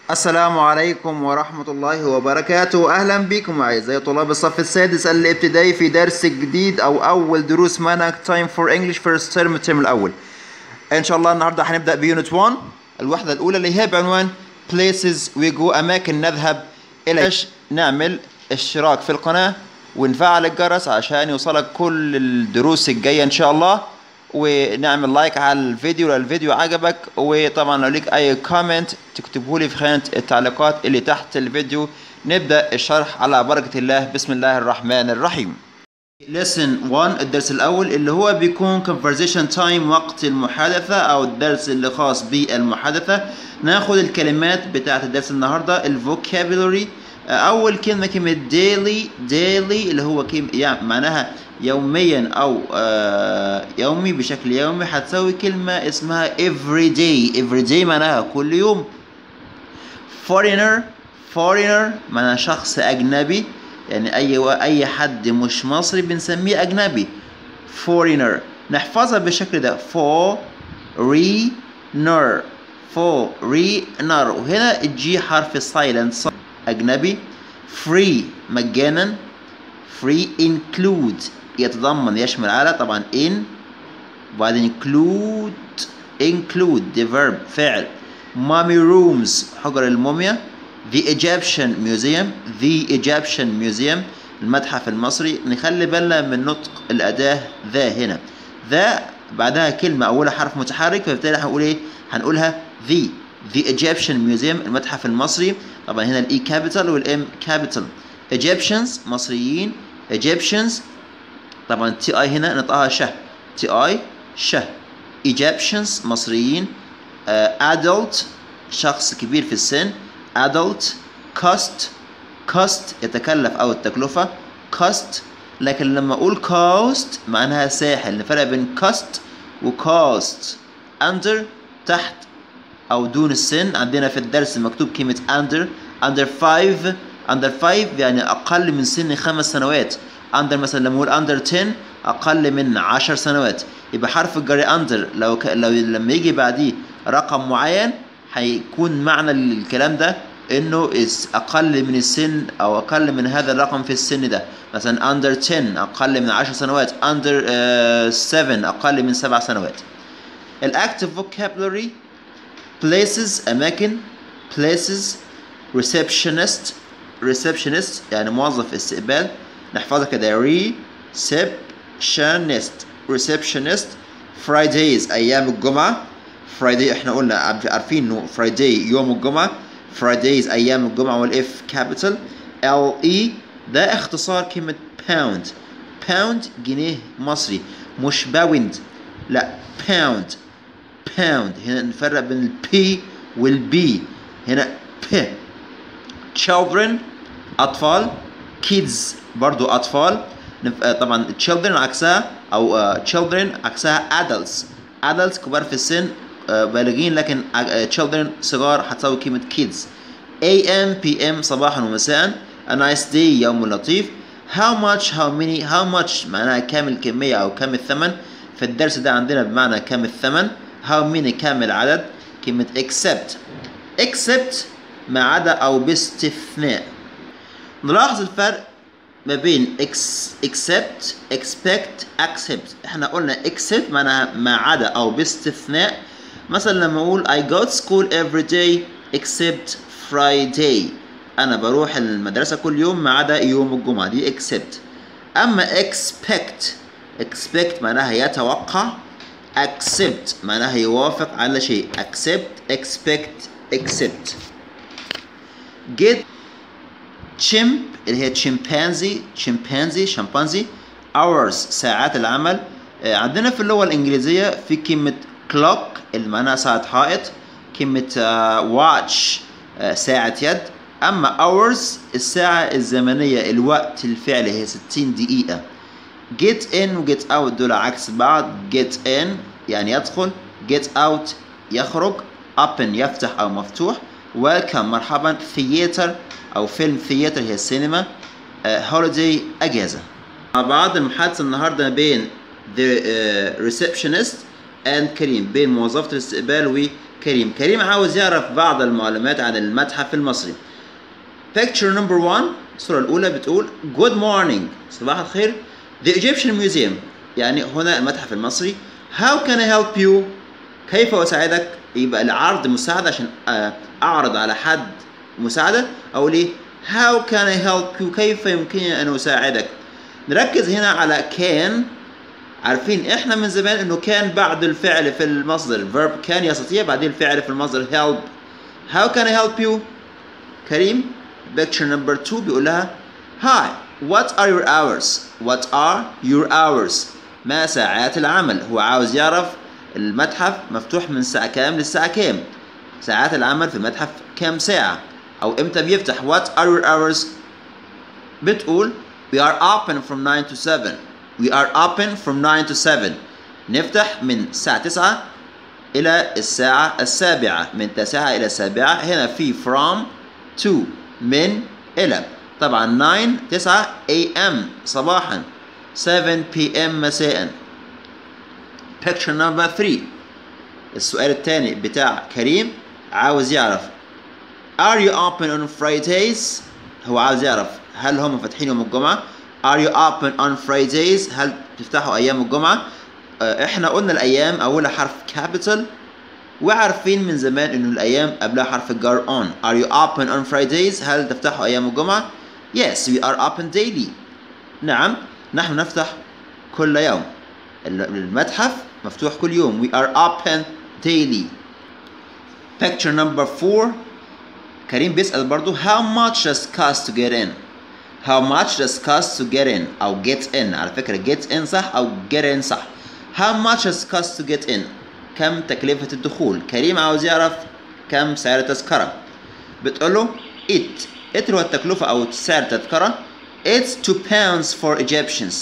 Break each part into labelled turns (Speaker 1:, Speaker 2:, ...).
Speaker 1: السلام عليكم ورحمة الله وبركاته. أهلا بكم أعزائي طلاب الصف السادس الابتدائي في درس جديد أو أول دروس منهج Time for English First Term الترم الأول. إن شاء الله النهاردة هنبدأ بيونت 1 الوحدة الأولى اللي هي بعنوان Places we go أماكن نذهب إليها. نعمل اشتراك في القناة ونفعل الجرس عشان يوصلك كل الدروس الجاية إن شاء الله، ونعمل لايك على الفيديو لو الفيديو عجبك، وطبعا لو ليك اي كومنت تكتبه لي في خانة التعليقات اللي تحت الفيديو. نبدأ الشرح على بركة الله. بسم الله الرحمن الرحيم. Lesson 1 الدرس الأول اللي هو بيكون conversation time وقت المحادثة أو الدرس اللي خاص بالمحادثة. ناخد الكلمات بتاعة الدرس النهاردة. الفوكابولري أول كلمة daily اللي هو يعني معناها يوميا أو يومي بشكل يومي. هتساوي كلمة اسمها every day معناها كل يوم. foreigner معناها شخص أجنبي، يعني أي حد مش مصري بنسميه أجنبي foreigner. نحفظها بالشكل ده foreigner. وهنا الجي حرف السايلنت أجنبي. free مجانا. free include يتضمن يشمل على طبعا in وبعدين include the verb فعل. mummy rooms حجر الموميا. the Egyptian museum المتحف المصري. نخلي بالنا من نطق الأداة ذا هنا. ذا بعدها كلمة أولها حرف متحرك، فبالتالي هنقول إيه؟ هنقولها the Egyptian museum المتحف المصري. طبعا هنا الإي كابيتال والإم كابيتال. Egyptians مصريين. Egyptians طبعا تي اي هنا نطقها شه. Egyptians مصريين. adult شخص كبير في السن adult. cost يتكلف أو التكلفة cost. لكن لما أقول cost معناها ساحل. نفرق بين cost و cost. under تحت أو دون السن. عندنا في الدرس مكتوب كلمة under 5 يعني أقل من سن 5 سنوات. under مثلا لما أقول under 10 أقل من 10 سنوات. يبقى حرف الجر under لو لما يجي بعديه رقم معين هيكون معنى الكلام ده إنه أقل من السن أو أقل من هذا الرقم في السن ده. مثلا under 10 أقل من 10 سنوات. under 7 أقل من 7 سنوات. الأكتف vocabulary places أماكن. places receptionist يعني موظف استقبال. نحفظها كده receptionist. Fridays أيام الجمعة. Friday احنا قلنا عارفين إنه Friday يوم الجمعة. Fridays أيام الجمعة والإف كابيتال. LE ده اختصار كلمة pound جنيه مصري مش باوند لا pound. هنا نفرق بين البي والبي. هنا P. children أطفال. kids برضو أطفال. طبعا children عكسها أو children عكسها adults كبار في السن بالغين، لكن children صغار هتساوي كلمة kids. AM PM صباحا ومساء. a nice day يوم لطيف. how much معناها كام الكمية أو كام الثمن. في الدرس ده عندنا بمعنى كام الثمن. how many كام العدد. كلمة except ما عدا أو باستثناء. نلاحظ الفرق ما بين except accept. احنا قلنا except معناها ما عدا أو باستثناء. مثلا لما أقول I go to school every day except Friday أنا بروح المدرسة كل يوم ما عدا يوم الجمعة. دي except. أما expect معناها يتوقع. accept معناها يوافق على شيء. expect. get اللي هي شمبانزي. hours ساعات العمل. عندنا في اللغة الإنجليزية في كلمة clock اللي معناها ساعة حائط. كلمة watch ساعة يد. أما hours الساعة الزمنية الوقت الفعلي هي 60 دقيقة. get in و get out دول عكس بعض. get in يعني يدخل. get out يخرج. open يفتح أو مفتوح. welcome مرحبا. theater أو فيلم theater هي السينما. holiday أجازة. مع بعض المحادثة النهاردة بين the receptionist and كريم، بين موظفة الاستقبال كريم. كريم عاوز يعرف بعض المعلومات عن المتحف المصري. Picture number 1 الصورة الأولى بتقول Good morning صباح الخير. The Egyptian Museum يعني هنا المتحف المصري. How can I help you؟ كيف أساعدك؟ يبقى العرض مساعدة عشان أعرض على حد مساعدة. أقول إيه؟ How can I help you؟ كيف يمكنني أن أساعدك؟ نركز هنا على can. عارفين إحنا من زمان إنه كان بعد الفعل في المصدر verb كان يستطيع بعدين الفعل في المصدر help. How can I help you؟ كريم. Picture number 2 بيقول لها Hi, what are your hours? What are your hours؟ ما ساعات العمل. هو عاوز يعرف المتحف مفتوح من الساعة كام للساعة كام. ساعات العمل في المتحف كام ساعة أو إمتى بيفتح. What are your hours؟ بتقول We are open from 9 to 7. We are open from 9 to 7. نفتح من الساعة 9 إلى الساعة 7. من 9 إلى 7. هنا في from to من إلى. طبعا 9 AM صباحا 7 PM مساء. Picture number 3 السؤال الثاني بتاع كريم عاوز يعرف Are you open on Fridays؟ هو عاوز يعرف هل هم فاتحين يوم الجمعة؟ Are you open on Fridays؟ هل تفتحوا أيام الجمعة؟ إحنا قلنا الأيام أولها حرف capital وعارفين من زمان إنه الأيام قبلها حرف الجر on. Are you open on Fridays؟ هل تفتحوا أيام الجمعة؟ Yes, we are open daily. نعم، نحن نفتح كل يوم. المتحف مفتوح كل يوم. We are open daily. Picture number 4 كريم بيسأل برضو How much does cost to get in؟ How much does cost to get in أو get in. على فكرة get in صح أو get in صح. How much does cost to get in؟ كم تكلفة الدخول؟ كريم عاوز يعرف كم سعر التذكرة. بتقوله it اللي هو التكلفة أو سعر التذكرة. It's 2 pounds for Egyptians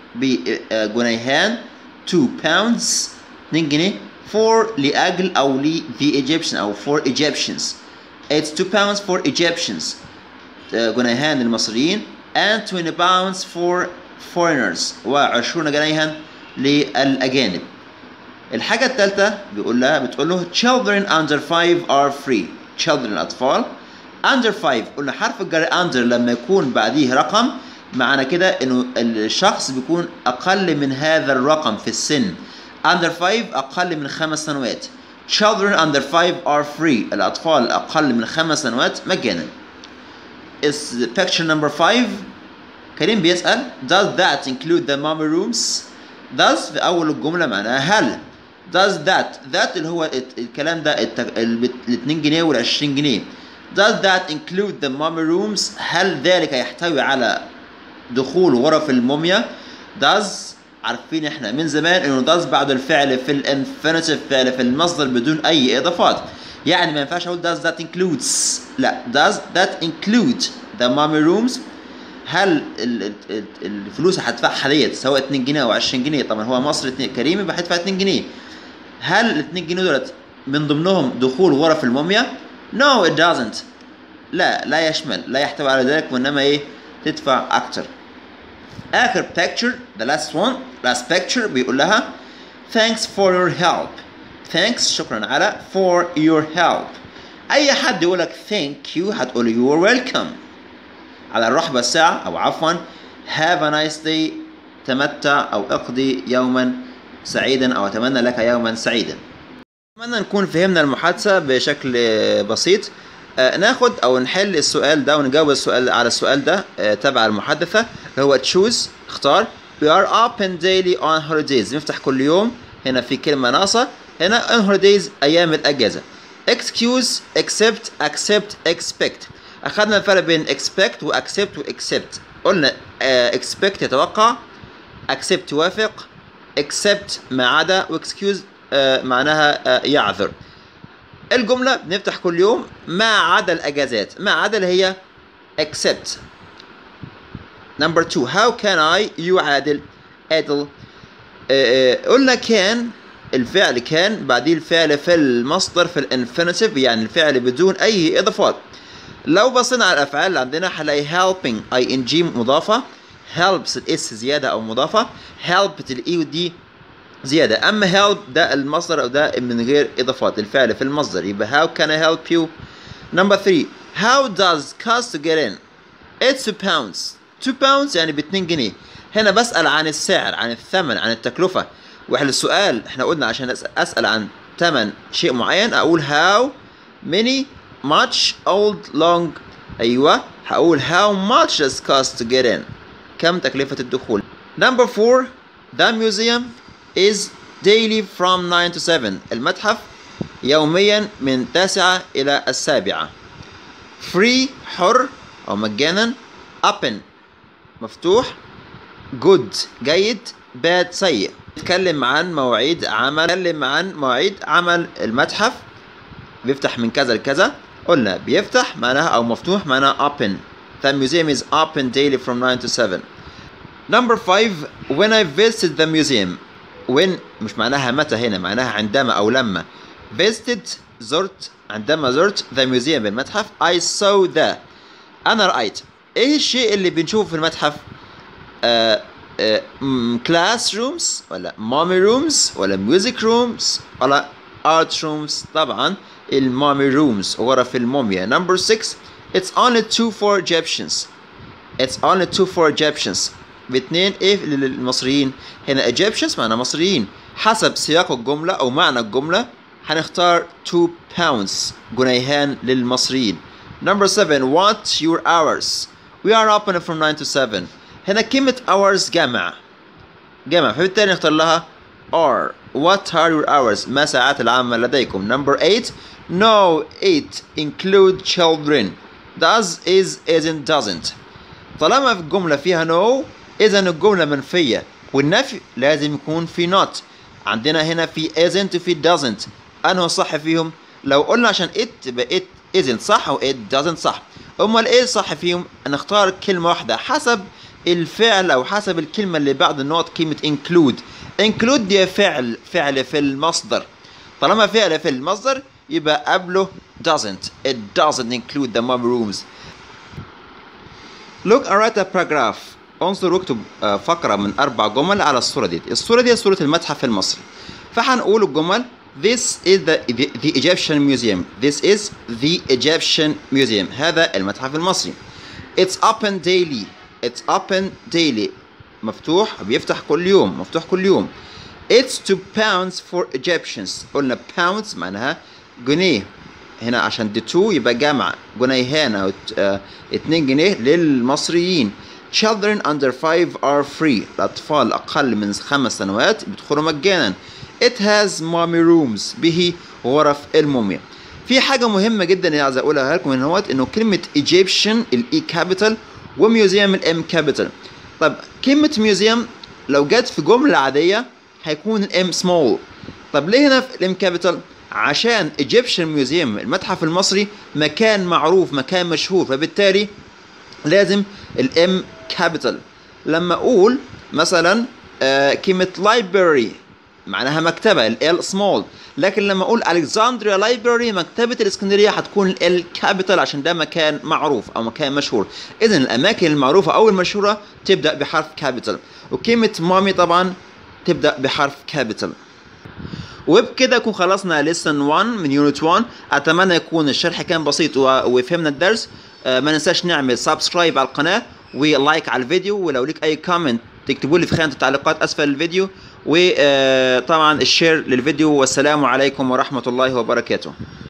Speaker 1: بجنيهان. 2 pounds 2 جنيه for لأجل أو ل the Egyptian أو for Egyptians. It's 2 pounds for Egyptians جنيهان للمصريين and 20 pounds for foreigners و20 جنيها للأجانب. الحاجة الثالثة بتقول له children under 5 are free. children الأطفال under 5 قلنا حرف الجر under لما يكون بعديه رقم معنى كده إنه الشخص بيكون أقل من هذا الرقم في السن. under 5 أقل من 5 سنوات. children under 5 are free الأطفال أقل من 5 سنوات مجانا. is picture number 5 كريم بيسأل does that include the mummy rooms؟ does في أول الجملة معناها هل. does that اللي هو الكلام ده ال 2 جنيه وال 20 جنيه. does that include the mummy rooms؟ هل ذلك يحتوي على دخول غرف الموميا؟ does عارفين احنا من زمان انه does بعد الفعل في الانفينيتيف فعل في المصدر بدون اي اضافات. يعني ما ينفعش اقول does that includes. لا does that include the mummy rooms؟ هل الفلوس هتدفعها ديت سواء 2 جنيه او 20 جنيه. طبعا هو مصر كريم يبقى هيدفع 2 جنيه. هل ال 2 جنيه دولت من ضمنهم دخول غرف الموميا؟ No it doesn't. لا يشمل لا يحتوي على ذلك وانما ايه تدفع اكتر. اخر picture the last picture بيقول لها thanks for your help. thanks شكرا على for your help. اي حد يقول لك thank you هتقول you're welcome على الرحب الساعة او عفوا have a nice day تمتع او اقضي يوما سعيدا او اتمنى لك يوما سعيدا. اتمنى نكون فهمنا المحادثة بشكل بسيط. ناخد او نحل السؤال ده ونجاوب على السؤال ده تبع المحادثة اللي هو choose اختار. we are open daily on holidays نفتح كل يوم. هنا في كلمة ناقصة. هنا on holidays ايام الاجازة. excuse accept expect. اخذنا الفرق بين expect و accept و accept. قلنا expect يتوقع accept توافق accept ما عدا و excuse معناها يعذر. الجملة بنفتح كل يوم ما عدا الأجازات. ما عدا اللي هي except. number 2 how can I يعادل عادل. قلنا كان الفعل كان بعديه الفعل في المصدر في الانفينيتيف يعني الفعل بدون أي إضافات. لو بصينا على الأفعال اللي عندنا هنلاقي helping ing مضافة helps الاس زيادة أو مضافة helped الاي ودي زيادة. أما help ده المصدر أو ده من غير إضافات، الفعل في المصدر، يبقى how can I help you. Number 3 how does cost to get in. It's 2 pounds. 2 pounds يعني ب2 جنيه. هنا بسأل عن السعر، عن الثمن، عن التكلفة. واحنا السؤال احنا قلنا عشان أسأل عن ثمن شيء معين أقول how many much old long. أيوة هقول how much does cost to get in. كم تكلفة الدخول. Number 4 the museum is daily from 9 to 7. المتحف يوميا من 9 إلى 7. free حر أو مجانا. open مفتوح. good جيد. bad سيء. نتكلم عن مواعيد عمل المتحف. بيفتح من كذا لكذا. قلنا بيفتح معناها أو مفتوح معناها open. The museum is open daily from 9 to 7. Number 5 when I visited the museum. when مش معناها متى هنا، معناها عندما أو لما. visited زرت، عندما زرت the museum المتحف. I saw the أنا رأيت. إيه الشيء اللي بنشوفه في المتحف؟ classrooms ولا mommy rooms ولا music rooms ولا art rooms؟ طبعا المامي rooms غرف الموميا. Number 6 it's only 2 for Egyptians. It's only 2 for Egyptians. باثنين ايه للمصريين. هنا Egyptians معنى مصريين. حسب سياق الجملة أو معنى الجملة هنختار 2 pounds جنيهان للمصريين. Number 7 what your hours. We are open from 9 to 7. هنا كلمة hours جمع فبالتالي نختار لها are. What are your hours. ما ساعات العمل لديكم. Number 8 no it include children. does is isn't doesn't. طالما في الجملة فيها no إذا الجملة منفية، والنفي لازم يكون في not. عندنا هنا في isn't وفي doesn't. أنه صح فيهم؟ لو قلنا عشان it تبقى it isn't صح و it doesn't صح. أمال إيه صح فيهم؟ نختار كلمة واحدة حسب الفعل أو حسب الكلمة اللي بعد النقط. كلمة include دي فعل في المصدر. طالما فعل في المصدر يبقى قبله doesn't. It doesn't include the mommy rooms. Look or write a paragraph. انظر واكتب فقرة من 4 جمل على الصورة دي. الصورة دي صورة المتحف المصري. فهنقول الجمل This is the Egyptian Museum. This is the Egyptian Museum. هذا المتحف المصري. It's open daily. It's open daily. مفتوح بيفتح كل يوم. مفتوح كل يوم. It's 2 pounds for Egyptians. قلنا pounds معناها جنيه. هنا عشان دي 2 يبقى جمع جنيهان أو 2 جنيه للمصريين. Children under 5 are free. الأطفال أقل من 5 سنوات بيدخلوا مجانا. It has mommy rooms. به غرف الموميا. في حاجة مهمة جدا اللي عايز أقولها لكم هنا هوت إنه كلمة Egyptian الإي كابيتال وميوزيوم الإم كابيتال. طب كلمة ميوزيوم لو جت في جملة عادية هيكون الإم سمول. طب ليه هنا في الإم كابيتال؟ عشان Egyptian Museum المتحف المصري مكان معروف، مكان مشهور، فبالتالي لازم الام كابيتال. لما اقول مثلا كلمة library معناها مكتبة ال small، لكن لما اقول Alexandria Library مكتبة الاسكندرية هتكون ال كابيتال عشان ده مكان معروف او مكان مشهور. اذا الاماكن المعروفة او المشهورة تبدأ بحرف كابيتال، وكلمة مامي طبعا تبدأ بحرف كابيتال. وبكده نكون خلصنا lesson 1 من يونت 1. اتمنى يكون الشرح كان بسيط وفهمنا الدرس. ما ننساش نعمل سبسكرايب على القناة ولايك على الفيديو، ولو ليك اي كومنت تكتبوا لي في خانة التعليقات اسفل الفيديو، وطبعا الشير للفيديو. والسلام عليكم ورحمة الله وبركاته.